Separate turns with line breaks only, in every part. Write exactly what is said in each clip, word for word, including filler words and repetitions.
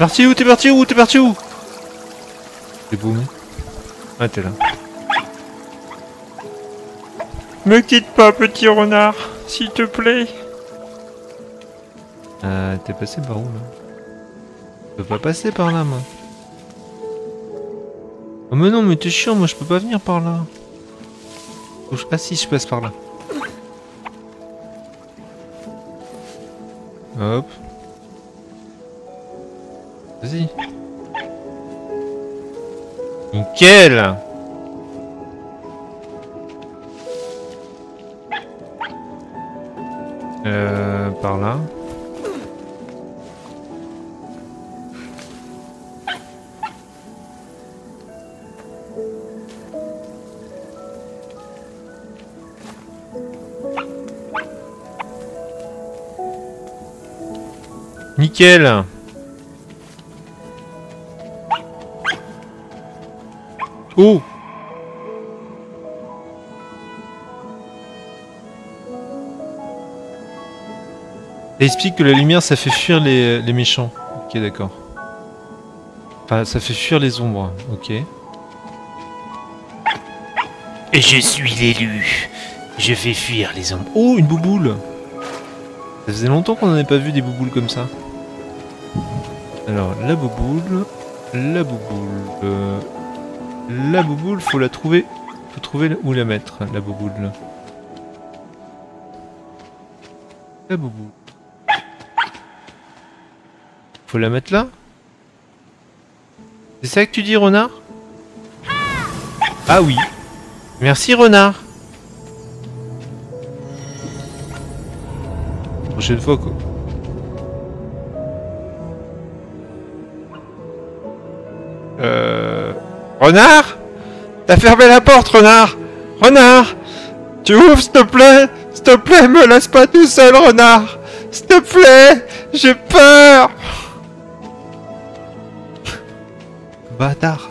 parti où? T'es parti où? T'es parti où? T'es boum. Ah, t'es là. Me quitte pas, petit renard, s'il te plaît. Euh, t'es passé par où, là? Je peux pas passer par là, moi. Oh, mais non, mais t'es chiant, moi je peux pas venir par là. Ah si, je passe par là. Hop. Vas-y. Nickel. Euh, par là. Nickel. Oh. Ça explique que la lumière ça fait fuir les, les méchants. Ok, d'accord. Enfin, ça fait fuir les ombres. Ok.
Et je suis l'élu. Je fais fuir les ombres.
Oh, une bouboule. Ça faisait longtemps qu'on n'avait pas vu des bouboules comme ça. Alors, la bouboule, la bouboule, euh, la bouboule, faut la trouver, faut trouver où la mettre, la bouboule. La bouboule. Faut la mettre là? C'est ça que tu dis, renard? Ah oui. Merci, renard. Prochaine fois quoi. Euh... Renard? T'as fermé la porte, renard! Renard! Tu ouvres, s'il te plaît! S'il te plaît, me laisse pas tout seul, renard! S'il te plaît! J'ai peur! Bâtard!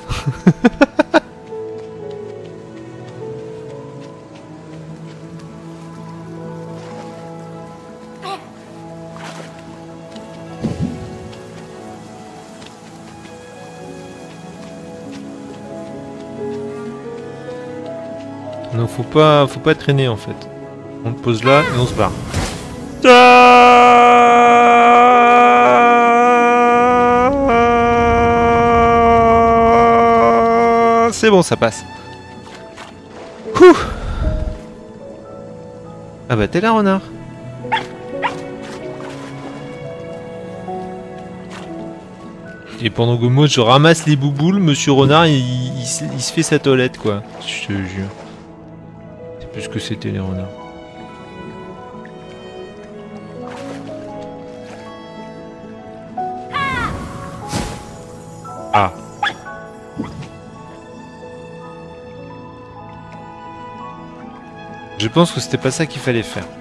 Donc faut pas, faut pas traîner en fait. On te pose là et on se barre. C'est bon, ça passe. Ouh. Ah bah t'es là, renard. Et pendant que moi je ramasse les bouboules, monsieur renard il, il, il, il se fait sa toilette quoi. Je te jure. C'est plus que c'était les renards. Ah. Je pense que c'était pas ça qu'il fallait faire.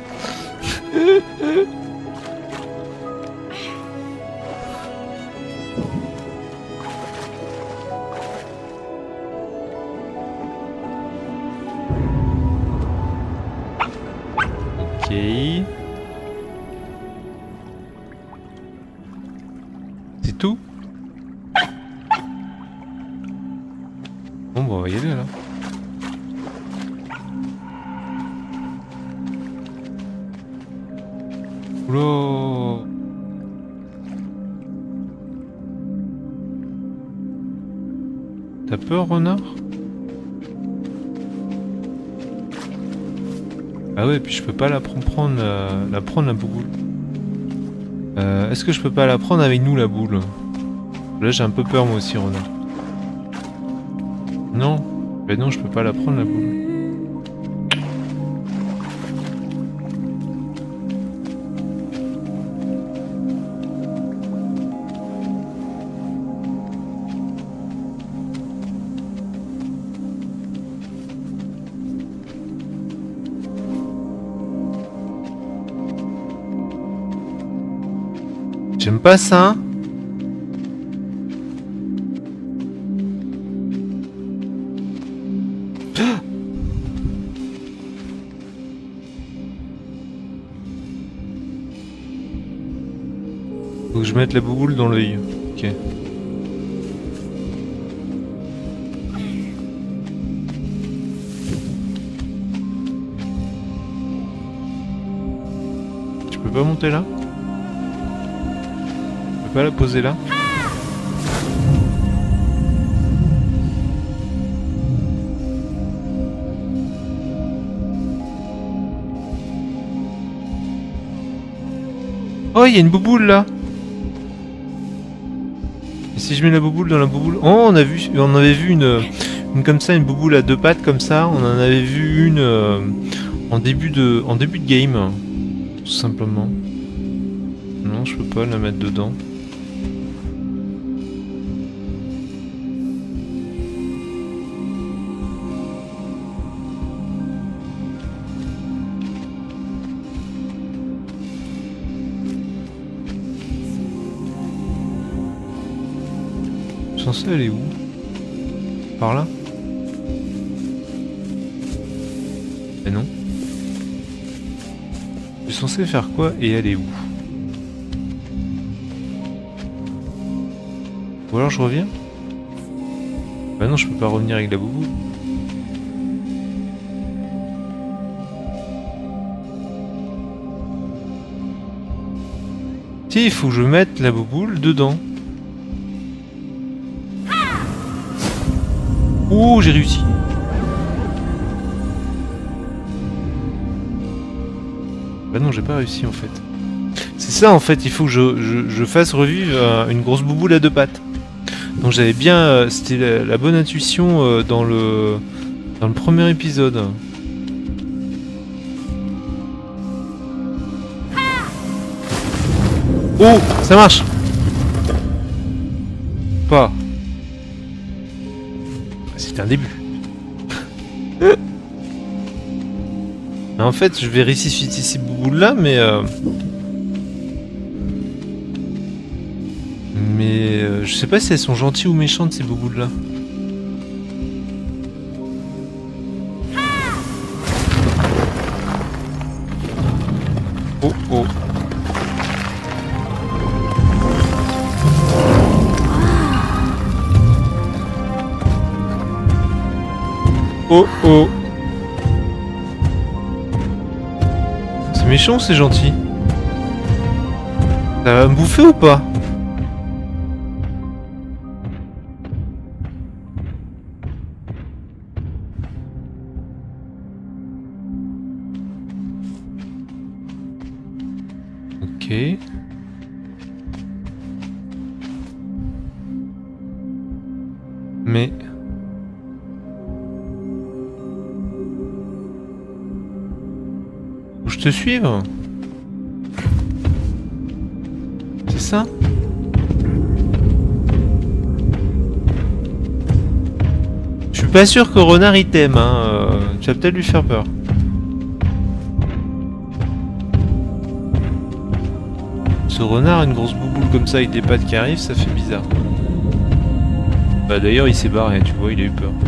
Ok. C'est tout? Bon bah on va y aller là. Oula. T'as peur, renard? Ah ouais, puis je peux pas la prendre, la, la prendre la boule. Euh, Est-ce que je peux pas la prendre avec nous la boule? Là j'ai un peu peur moi aussi, renard. Non, ben non, je peux pas la prendre la boule. J'aime pas ça. Faut que je mette la bouboule dans l'œil. Ok. Je peux pas monter là? Je peux pas la poser là? Oh, il y a une bouboule là! Et si je mets la bouboule dans la bouboule... Oh, on a vu, on avait vu une, une comme ça, une bouboule à deux pattes comme ça. On en avait vu une euh, en début de, en début de game, tout simplement. Non, je peux pas la mettre dedans. Censé aller où? Par là? Mais non. Je suis censé faire quoi et aller où? Ou alors je reviens? Bah non, je peux pas revenir avec la bouboule. Si, il faut que je mette la bouboule dedans. Ouh, j'ai réussi. Bah non, j'ai pas réussi en fait. C'est ça en fait, il faut que je, je, je fasse revivre euh, une grosse bouboule à deux pattes. Donc j'avais bien... Euh, c'était la, la bonne intuition euh, dans le dans le premier épisode. Oh, ça marche. Pas. C'est un début. En fait, je vais ressusciter ces bouboules là, mais euh... mais euh, je sais pas si elles sont gentilles ou méchantes ces bouboules là. Oh oh. Oh oh. C'est méchant ou c'est gentil? Ça va me bouffer ou pas? Ok. Mais... Faut que je te suive? C'est ça? Je suis pas sûr que Renard il t'aime, hein. Euh, tu vas peut-être lui faire peur. Ce renard, une grosse bouboule comme ça avec des pattes qui arrivent, ça fait bizarre. Bah d'ailleurs il s'est barré, tu vois, il a eu peur.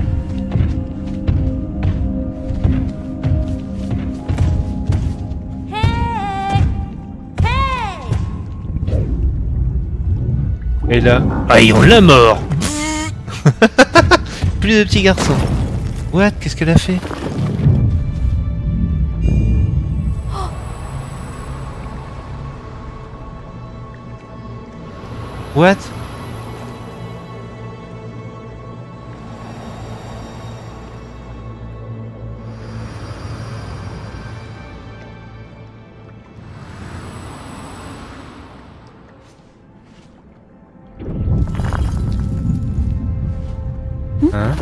Et là...
Aïe, on l'a mort.
Plus de petits garçons. What? Qu'est-ce qu'elle a fait? What? Hein?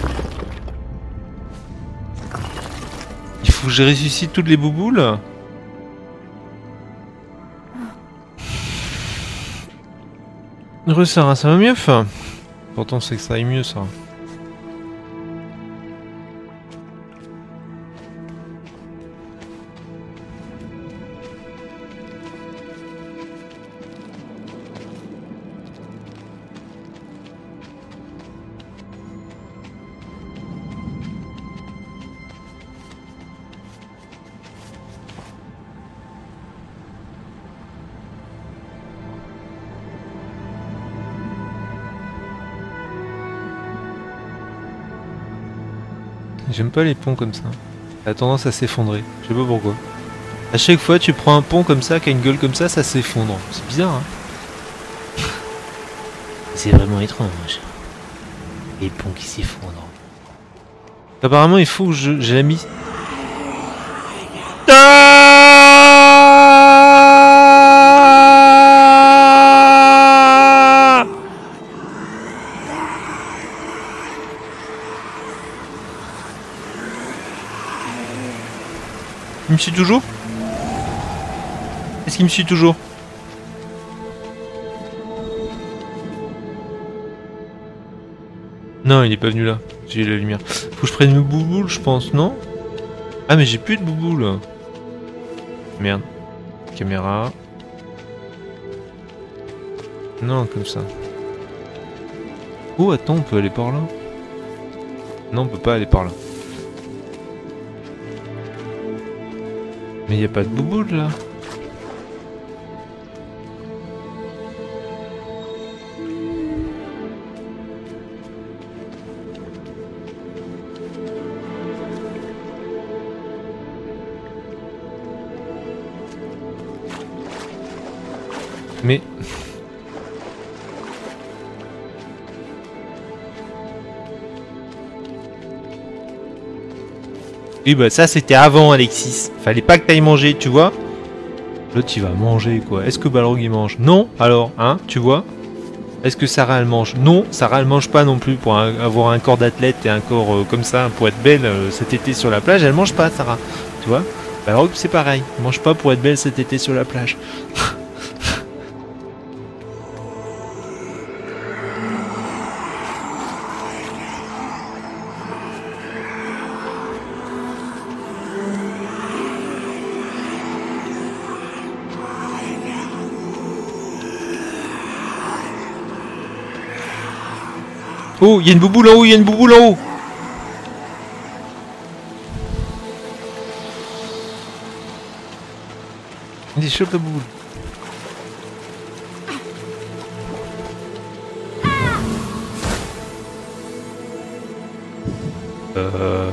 Il faut que je ressuscite toutes les bouboules? Heureux Sarah, ça va mieux? Enfin, pourtant c'est que ça aille mieux ça. J'aime pas les ponts comme ça. Ça a tendance à s'effondrer. Je sais pas pourquoi. À chaque fois, tu prends un pont comme ça, qui a une gueule comme ça, ça s'effondre. C'est bizarre, hein.
C'est vraiment étrange. Les ponts qui s'effondrent.
Apparemment, il faut que je... j'ai la mise... Il me suit toujours? Est-ce qu'il me suit toujours? Non, il est pas venu là. J'ai la lumière. Faut que je prenne une bouboule, je pense, non? Ah, mais j'ai plus de bouboule. Merde. Caméra. Non, comme ça. Oh, attends, on peut aller par là. Non, on peut pas aller par là. Mais y a pas de bouboule là. Mais... Oui bah ça c'était avant Alexis. Fallait pas que t'ailles manger, tu vois. L'autre il va manger quoi. Est-ce que Balrog il mange? Non. Alors, hein, tu vois. Est-ce que Sarah elle mange? Non. Sarah elle mange pas non plus. Pour un, avoir un corps d'athlète et un corps euh, comme ça, pour être belle euh, cet été sur la plage, elle mange pas Sarah. Tu vois. Balrog c'est pareil. Elle mange pas pour être belle cet été sur la plage. Oh, il y a une bouboule en haut, il y a une bouboule en haut. Vas-y, chope la bouboule. Euh...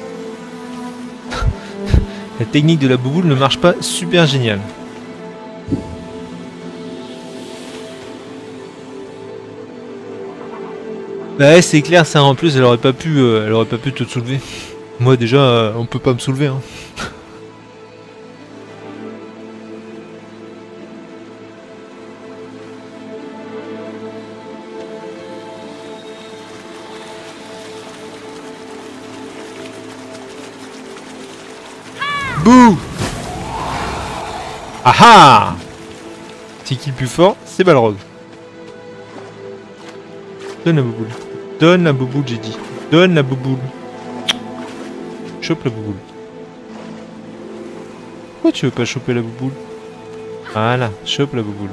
La technique de la bouboule ne marche pas super génial. Bah ouais, c'est clair, ça en plus, elle aurait pas pu, euh, elle aurait pas pu te soulever. Moi déjà, euh, on peut pas me soulever. Hein. Bouh! Ah ah! C'est qui le plus fort? C'est Balrog. Donne la bouboule. Donne la bouboule, j'ai dit. Donne la bouboule. Chope la bouboule. Pourquoi tu veux pas choper la bouboule? Voilà, chope la bouboule.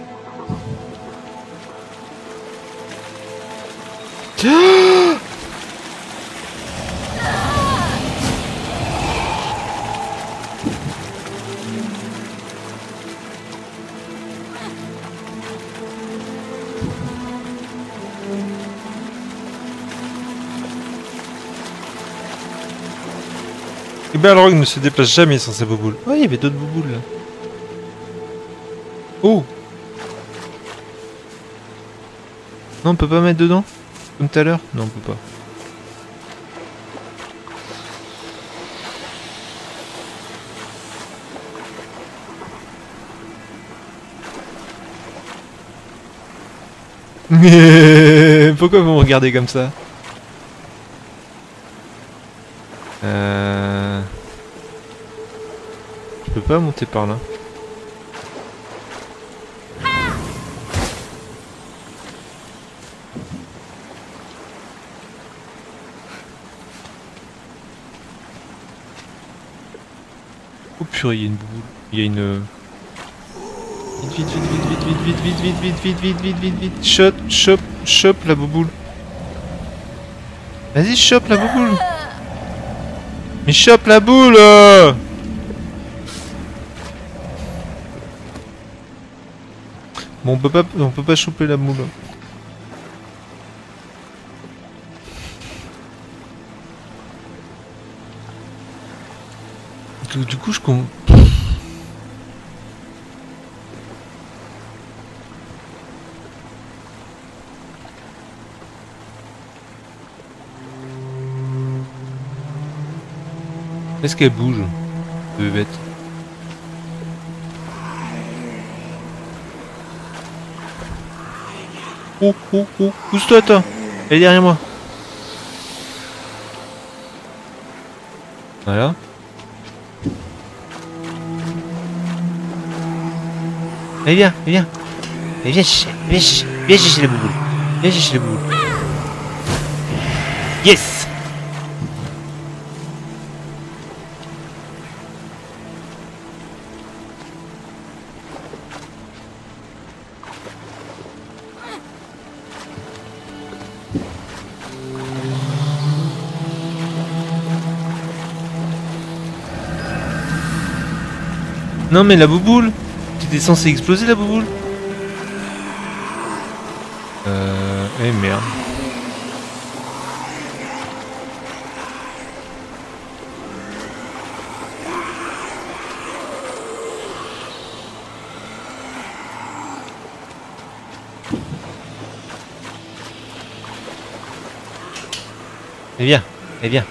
Et Balrog ne se déplace jamais sans sa bouboule. Oh, il y avait d'autres bouboules là. Oh! Non, on peut pas mettre dedans? Comme tout à l'heure? Non, on peut pas. Mais pourquoi vous me regardez comme ça? Euh... Je peux pas monter par là. Oh purée, il y a une boule. Il y a une... Vite, vite, vite, vite, vite, vite, vite, vite, vite, vite, vite, vite, vite, vite. Chope, chope, chope la bouboule. Vas-y, chope la bouboule. Mais chope la boule euh Bon, on peut pas, on peut pas choper la boule. que du coup je comprends. Est-ce qu'elle bouge, de bête? Oh oh oh, pousse-toi toi. Elle est derrière moi. Voilà. Allez viens, viens. Allez viens chercher, viens chercher, viens chercher la bouboule. Viens chercher la bouboule.
Yes.
Non mais la bouboule. T'étais censé exploser la bouboule. Euh... Eh merde. Eh bien, eh bien.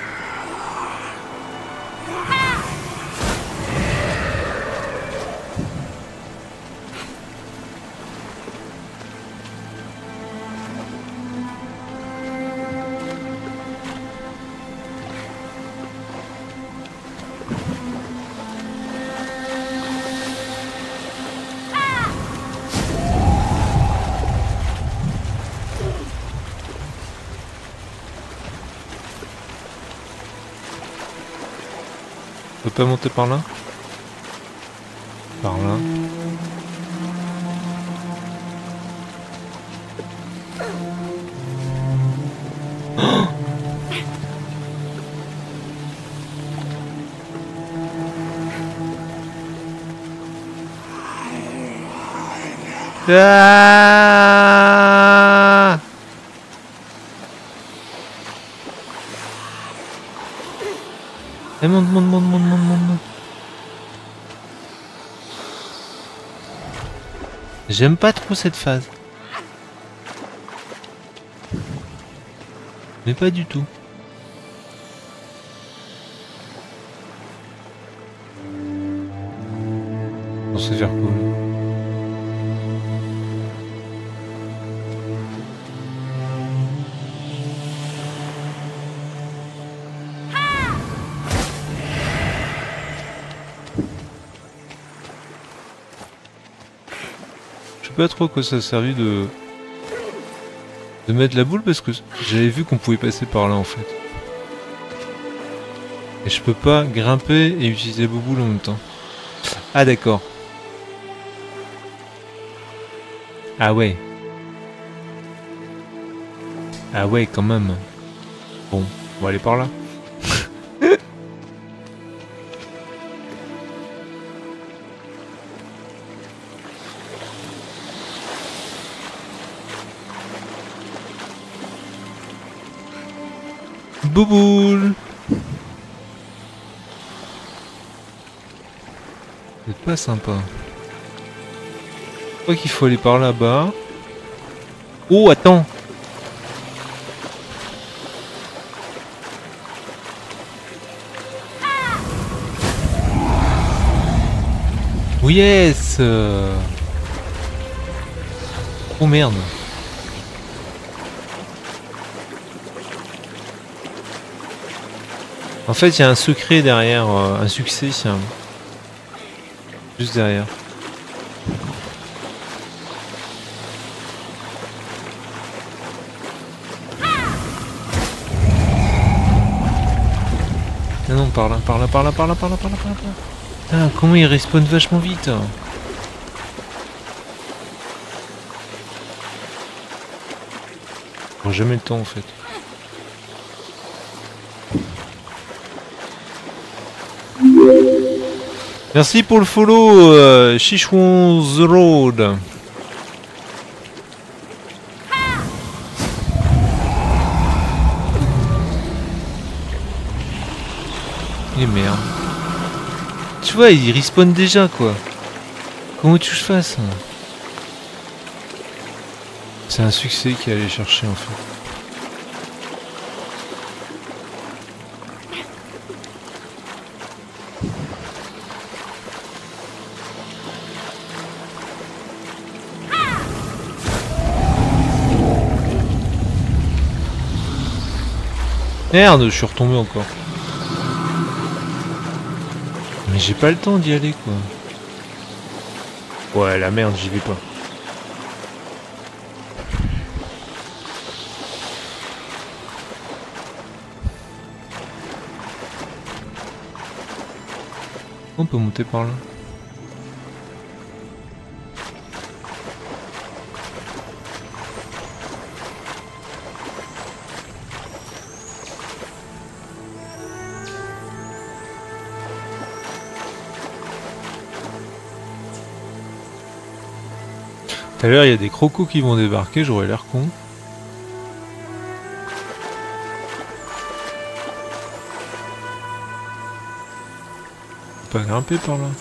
On peut pas monter par là? Par là. Oh! Ah! Eh, monte, monte, monte, monte, monte, monte, monte. J'aime pas trop cette phase. Mais pas du tout. On se faire cool. Je sais pas trop à quoi ça a servi de... de mettre la boule parce que j'avais vu qu'on pouvait passer par là en fait. Et je peux pas grimper et utiliser la bouboule en même temps. Ah d'accord. Ah ouais. Ah ouais quand même. Bon, on va aller par là. Bouboule. C'est pas sympa. Je crois qu'il faut aller par là-bas. Oh, attends. Oh yes. Oh merde. En fait, il y a un secret derrière, euh, un succès, tiens. Juste derrière. Non, non, par là, par là, par là, par là, par là, par là, par là. Putain, comment il respawn vachement vite. Hein. Bon, jamais le temps en fait. Merci pour le follow, euh, Chichouon The Road. Et merde. tu vois, il respawn déjà quoi. Comment tu que je fasse? C'est un succès qu'il allait chercher en fait. Merde, je suis retombé encore. Mais j'ai pas le temps d'y aller quoi. Ouais, la merde, j'y vais pas. On peut monter par là. Tout à l'heure, il y a des crocos qui vont débarquer, j'aurais l'air con. On peut pas grimper par là.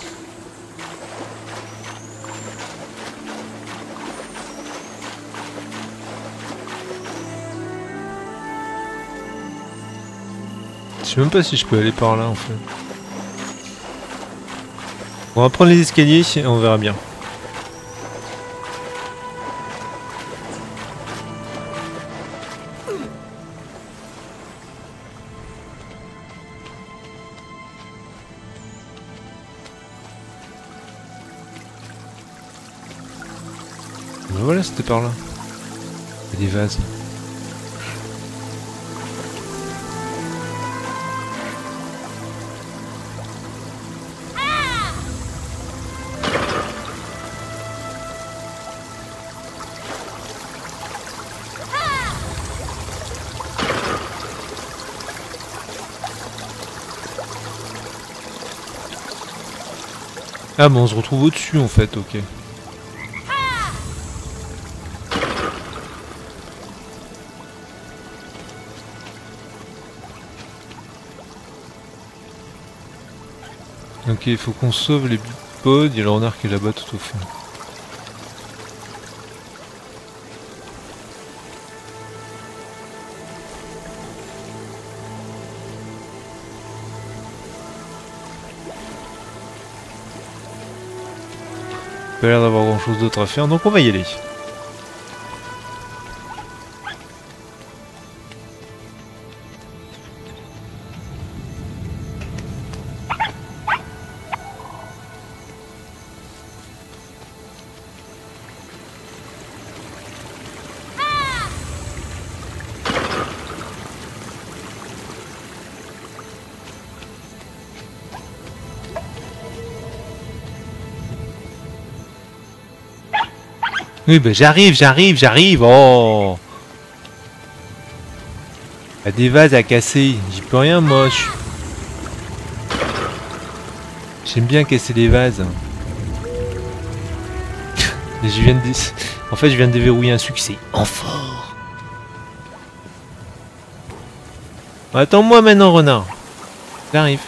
Je sais même pas si je peux aller par là en fait. On va prendre les escaliers et on verra bien. Ben voilà, c'était par là. Il y a des vases. Ah bon, on se retrouve au-dessus en fait, ok. Ok, il faut qu'on sauve les bipods, il y a le renard qui est là-bas tout au fond. Pas l'air d'avoir grand chose d'autre à faire, donc on va y aller. Oui, bah j'arrive, j'arrive, j'arrive, oh! Il y a des vases à casser, j'y peux rien moi, je... J'aime bien casser les vases. Et je viens de... En fait, je viens de déverrouiller un succès. En fort. Attends-moi maintenant, renard. J'arrive.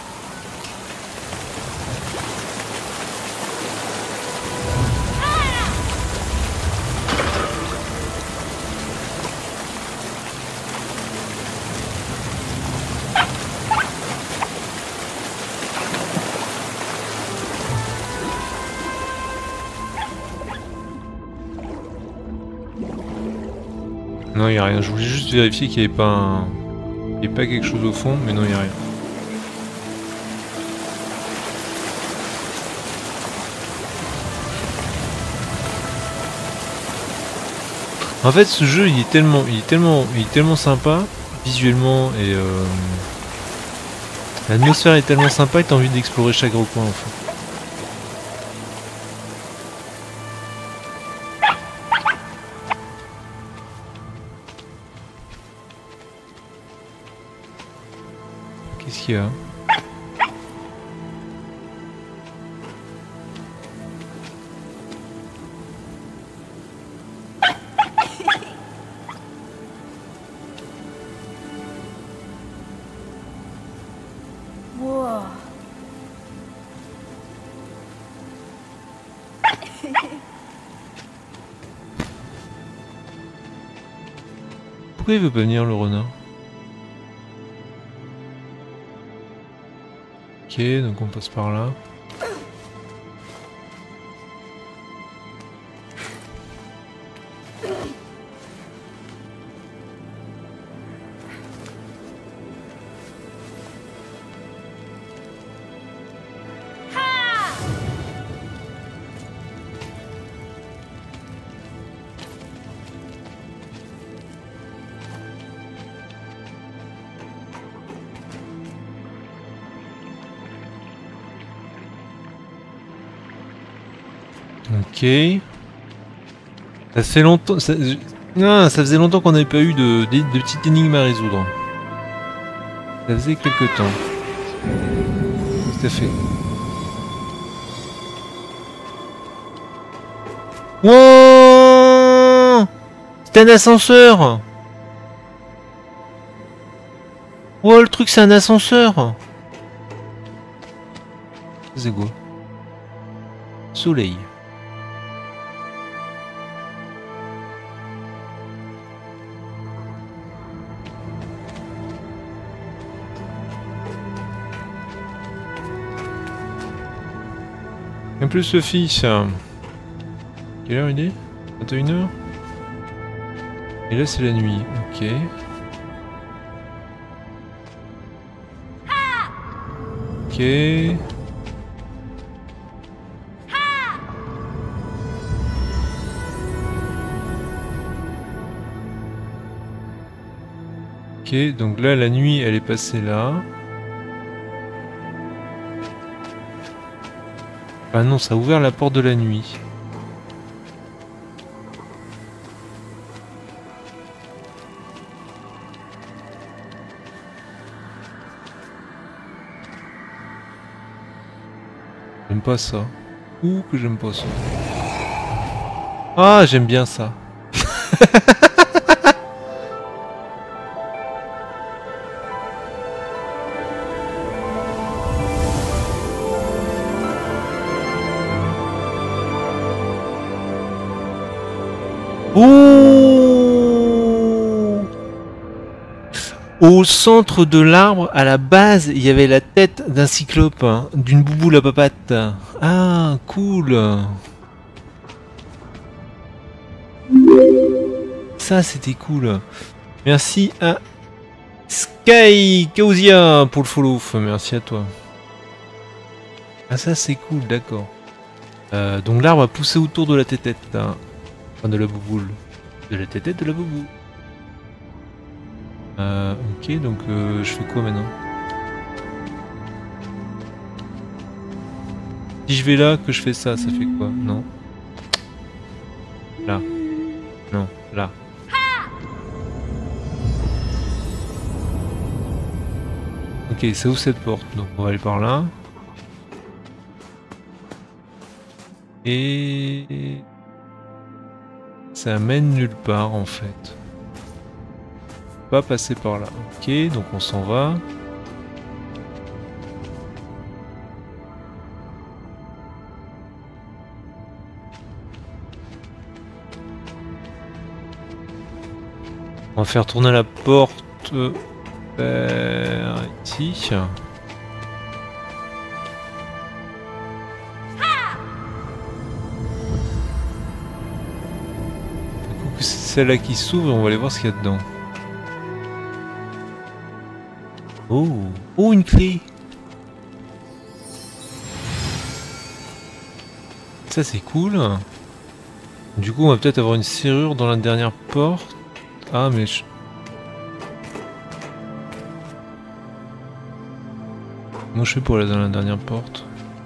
Non, il n'y a rien. Je voulais juste vérifier qu'il n'y avait pas un... Il n'y avait pas quelque chose au fond, mais non, il n'y a rien. En fait, ce jeu, il est tellement, il est tellement, il est tellement sympa, visuellement, et euh... l'atmosphère est tellement sympa que tu as envie d'explorer chaque recoin, en fait. Qu'est-ce qu'il y a?
Wow.
Pourquoi il veut pas venir le renard? Ok, donc on passe par là. Ok. Ça fait longtemps. Ça, non, ça faisait longtemps qu'on n'avait pas eu de, de, de petites énigmes à résoudre. Ça faisait quelques temps. Tout à fait. Wouah! C'est un ascenseur! Oh, le truc, c'est un ascenseur! C'est quoi? Soleil. En plus, Sophie, ça. Quelle heure il est? vingt et une heures. Et là, c'est la nuit. Ok. Ok. Ok, donc là, la nuit, elle est passée là. Ah non, ça a ouvert la porte de la nuit. J'aime pas ça. Ouh, que j'aime pas ça. Ah, j'aime bien ça. Ouh! Au centre de l'arbre, à la base, il y avait la tête d'un cyclope, hein, d'une bouboule à papate. Ah, cool! Ça, c'était cool. Merci à Sky Kaosia pour le follow. Merci à toi. Ah, ça, c'est cool, d'accord. Euh, donc l'arbre a poussé autour de la tétette. Hein. Enfin, de la bouboule. De la tétette de la bouboule. Euh, ok, donc euh, je fais quoi maintenant? Si je vais là, que je fais ça, ça fait quoi? Non. Là. Non, là. Ok, ça ouvre cette porte, donc on va aller par là. Et... ça mène nulle part en fait. Pas passer par là. Ok, donc on s'en va. On va faire tourner la porte vers ici. C'est celle-là qui s'ouvre et on va aller voir ce qu'il y a dedans. Oh, oh, une clé. Ça c'est cool. Du coup on va peut-être avoir une serrure dans la dernière porte. Ah mais je... Comment je fais pour aller dans la dernière porte?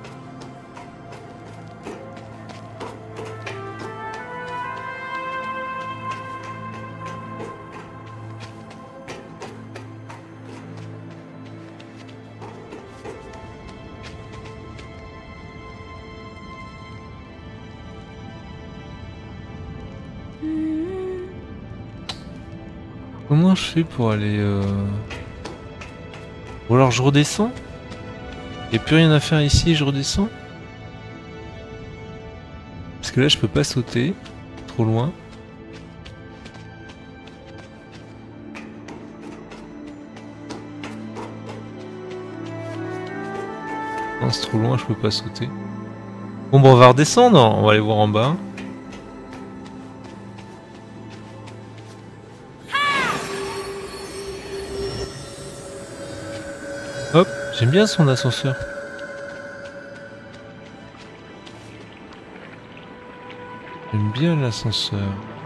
Comment je fais pour aller... Euh... Ou alors je redescends? Il n'y a plus rien à faire ici, je redescends? Parce que là je peux pas sauter. Trop loin. Non, c'est trop loin, je peux pas sauter. Bon, bah on va redescendre, on va aller voir en bas. Hop, j'aime bien son ascenseur. J'aime bien l'ascenseur.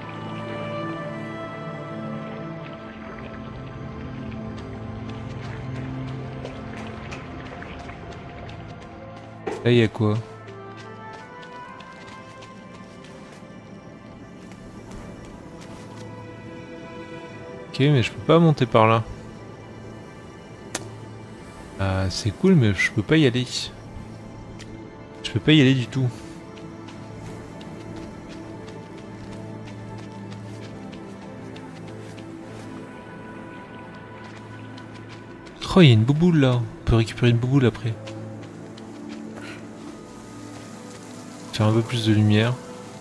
Là, il y a quoi? Ok, mais je peux pas monter par là. Ah, c'est cool, mais je peux pas y aller. Je peux pas y aller du tout. Oh, il y a une bouboule là. On peut récupérer une bouboule après. Faire un peu plus de lumière.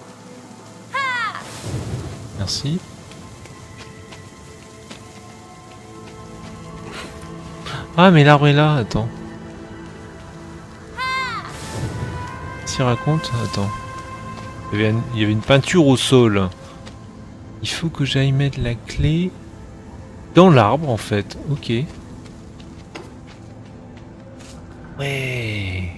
Merci. Ah, mais l'arbre est là, attends. S'il raconte, attends. Il y, avait une, il y avait une peinture au sol. Il faut que j'aille mettre la clé dans l'arbre en fait. Ok. Ouais.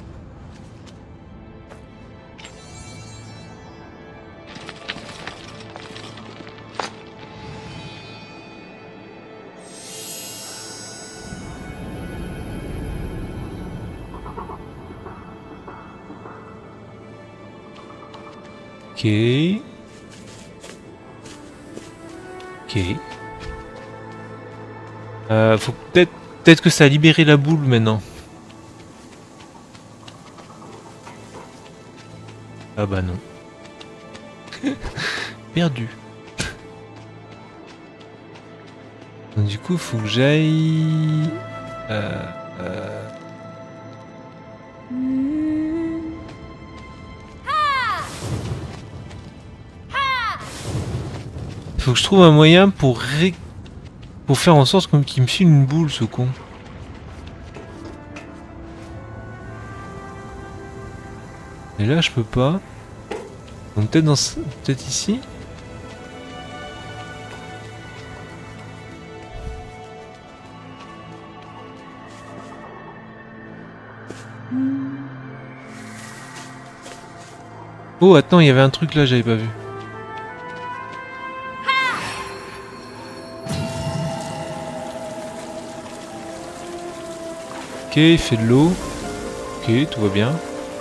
Ok. Ok. Euh, faut peut-être peut-être que ça a libéré la boule maintenant. Ah bah non. Perdu. Donc du coup, faut que j'aille. Euh, euh... Faut que je trouve un moyen pour ré... pour faire en sorte comme qu'il me file une boule, ce con. Et là, je peux pas. Donc peut-être dans ce... peut-être ici. Oh, attends, il y avait un truc là, j'avais pas vu. Ok, il fait de l'eau. Ok, tout va bien.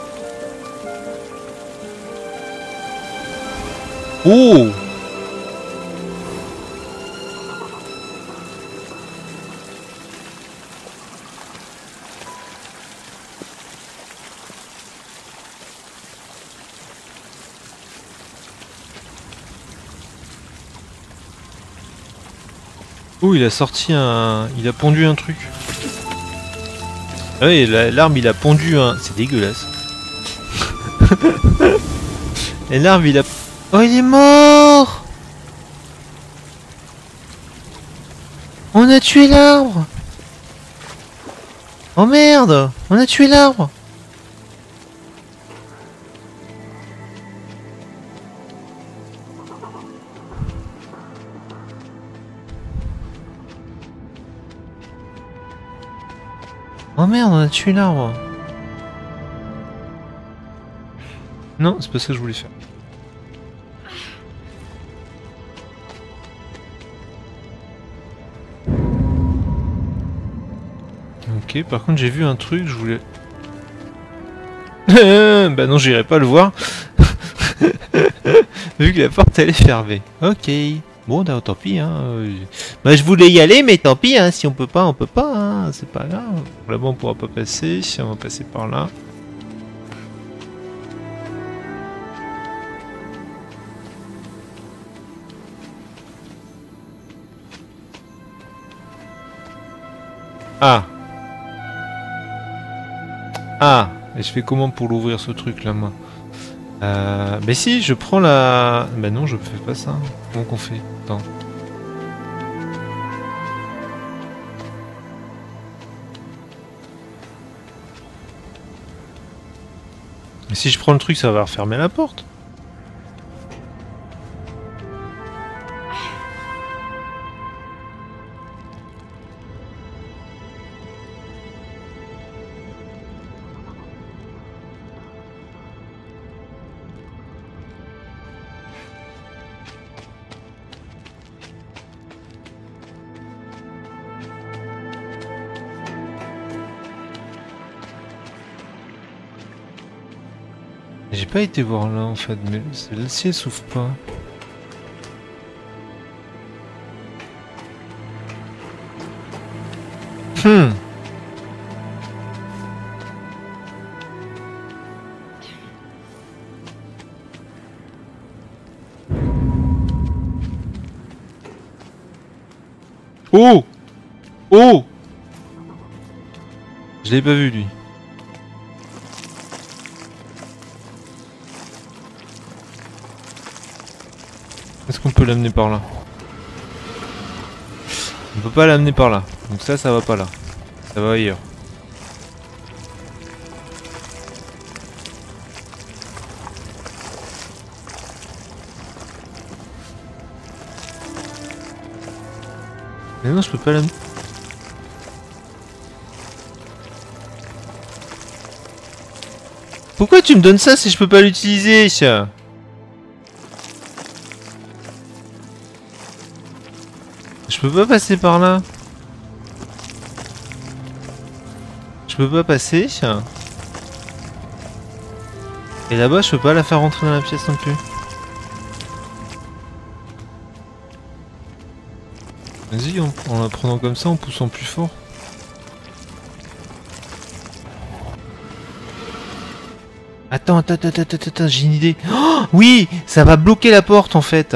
Oh! Oh, il a sorti un... il a pondu un truc. Ah oui, l'arbre il a pondu un... C'est dégueulasse. Et l'arbre il a... Oh, il est mort! On a tué l'arbre! Oh merde! On a tué l'arbre! Oh merde, on a tué l'arbre! Non, c'est pas ça que je voulais faire. Ok, par contre j'ai vu un truc, je voulais... Bah non, j'irai pas le voir. Vu que la porte elle est fermée. Ok. Bon, bah, tant pis. Hein. Bah je voulais y aller, mais tant pis. Hein. Si on peut pas, on peut pas. Hein. C'est pas grave. Là-bas on pourra pas passer. Si on va passer par là. Ah. Ah. Et je fais comment pour l'ouvrir ce truc là, moi? Euh... Mais si, je prends la... Bah non, je fais pas ça. Comment qu'on fait? Attends. Mais si je prends le truc, ça va refermer la porte. J'ai pas été voir là en fait, mais celle-ci elle s'ouvre pas. Hmm. Oh! Oh! Je l'ai pas vu lui. Est-ce qu'on peut l'amener par là? On peut pas l'amener par là. Donc ça, ça va pas là. Ça va ailleurs. Mais non, je peux pas l'amener. Pourquoi tu me donnes ça si je peux pas l'utiliser? Je peux pas passer par là. Je peux pas passer. Et là-bas, je peux pas la faire rentrer dans la pièce non plus. Vas-y, en, en la prenant comme ça, en poussant plus fort. Attends, attends, attends, attends, attends, j'ai une idée. Oh, oui, ça va bloquer la porte en fait.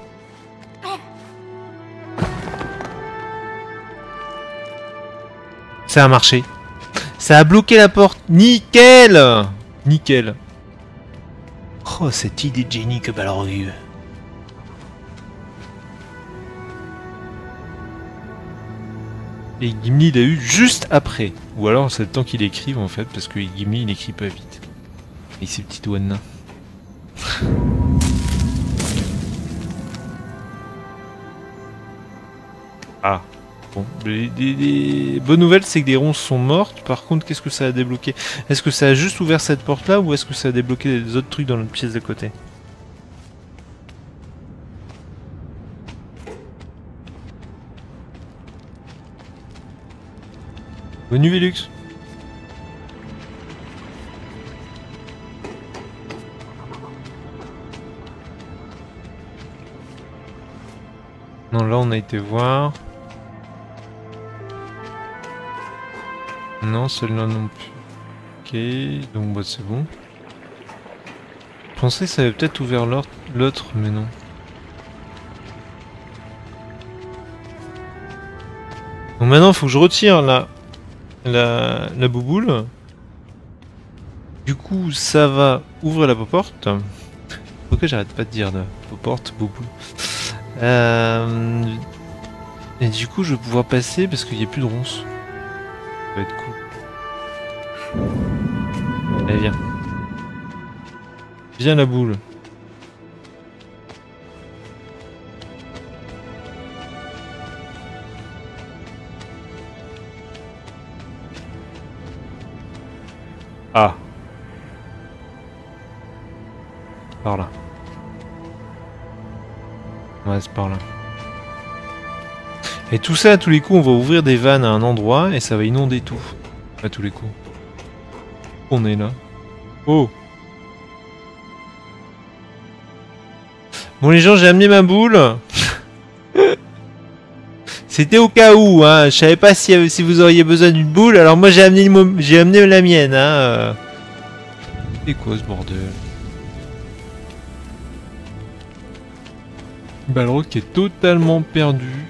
Ça a marché. Ça a bloqué la porte. Nickel. Nickel.
Oh, cette idée de génie que Balrog.
Et Gimli l'a eu juste après. Ou alors c'est le temps qu'il écrive en fait, parce que Gimli il écrit pas vite. Et ces petits doigts de nain. Ah. Bon, les, les, les bonnes nouvelles c'est que des ronces sont mortes. Par contre, qu'est-ce que ça a débloqué? Est-ce que ça a juste ouvert cette porte là ou est-ce que ça a débloqué des autres trucs dans notre pièce d'à côté? Bonne nuit Velux. Non, là on a été voir. Non, celle-là non plus. Ok, donc bah, c'est bon. Je pensais que ça avait peut-être ouvert l'autre, mais non. Donc maintenant, il faut que je retire la, la, la bouboule. Du coup, ça va ouvrir la porte. Pourquoi j'arrête pas de dire la porte, bouboule. Euh... Et du coup, je vais pouvoir passer parce qu'il n'y a plus de ronces. Ça va être cool. Allez, viens. Viens la boule. Ah. Par là. Ouais, c'est par là. Et tout ça, à tous les coups, on va ouvrir des vannes à un endroit et ça va inonder tout. À tous les coups. On est là. Oh! Bon les gens, j'ai amené ma boule. C'était au cas où, hein. Je savais pas si, si vous auriez besoin d'une boule, alors moi j'ai amené, j'ai amené la mienne, hein. C'est quoi ce bordel? Balrog qui est totalement perdu.